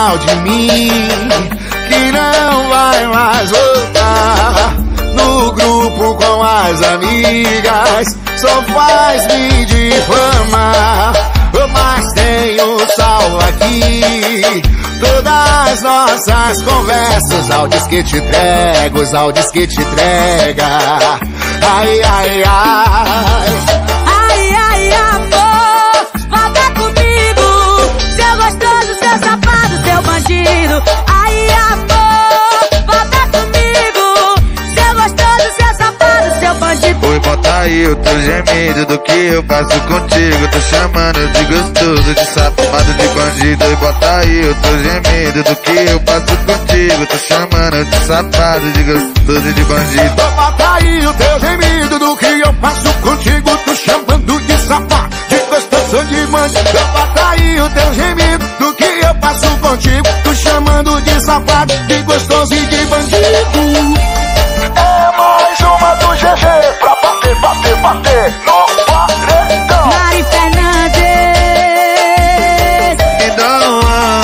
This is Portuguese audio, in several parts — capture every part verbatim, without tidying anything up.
mal de mim, que não vai mais voltar. No grupo com as amigas só faz me difamar. Mas tenho salvo aqui todas as nossas conversas, áudios que te entrego, os áudios que te entrega. Ai, ai, ai. Ai, ai, amor, volta comigo, seu gostoso, seu safado, seu bandido. Ai, amor, volta comigo, seu gostoso, seu safado, seu bandido. Oi, bota aí o teu gemido do que eu faço contigo. Tô chamando de gostoso, de safado, de bandido. Oi, bota aí o teu gemido do que eu faço contigo. Tô chamando de safado, de gostoso, de bandido. Bota aí o teu gemido do que eu faço contigo. Tô chamando de safado, de gostoso, de bandido. Bota aí o teu gemido do que eu faço contigo. Tô chamando de safado, de gostoso e de bandido. É mais uma do G G pra bater, bater, bater no paredão. Mari Fernandes. Então,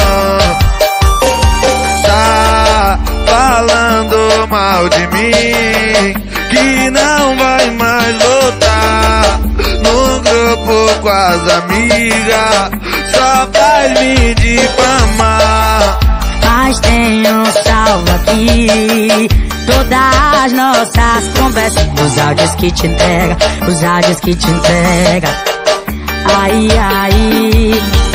tá falando mal de mim, que não vai mais voltar. No grupo com as amigas só faz me difamar. Mas tenho salvo aqui todas as nossas conversas, os áudios que te entrega, os áudios que te entrega. Ai, ai.